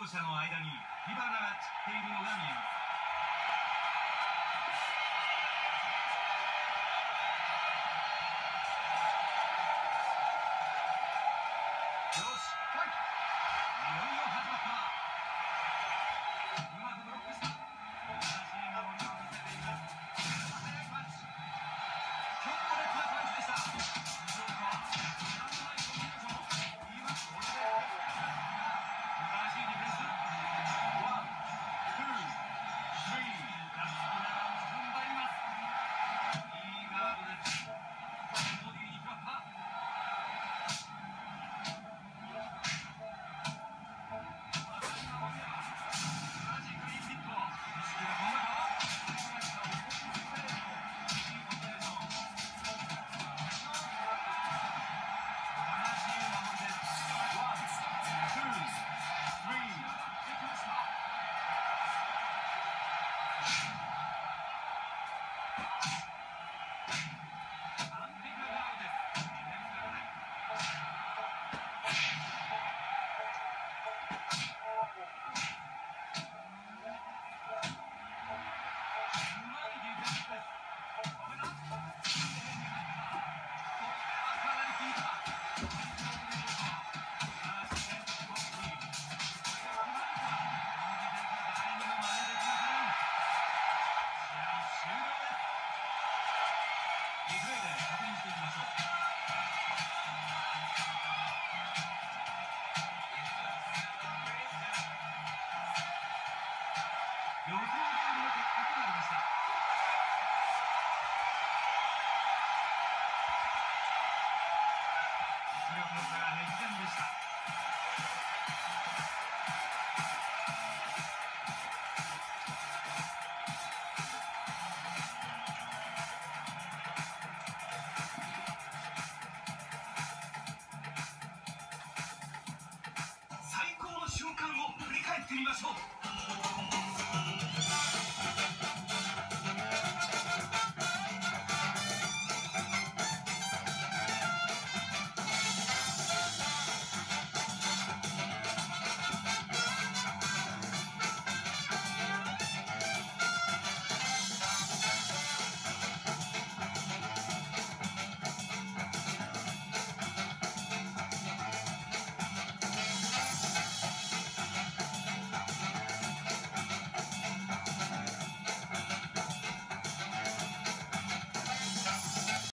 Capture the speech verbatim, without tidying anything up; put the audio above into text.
者の間に火花が散っているのが見えます。よし、来い。いよいよ始まった。うまくブロックした。素晴らしい守りを見せています。速いパンチ。強烈なパンチでした。どうか。なんとないコンビネーション。今これで。素晴らしいディフェンス。ワン、ツー、スリー。ラストラン踏ん張ります。いいガードです。ボディに食らった。予想通りの結果となりました。実力の差が歴然でした。最高の瞬間を振り返ってみましょう。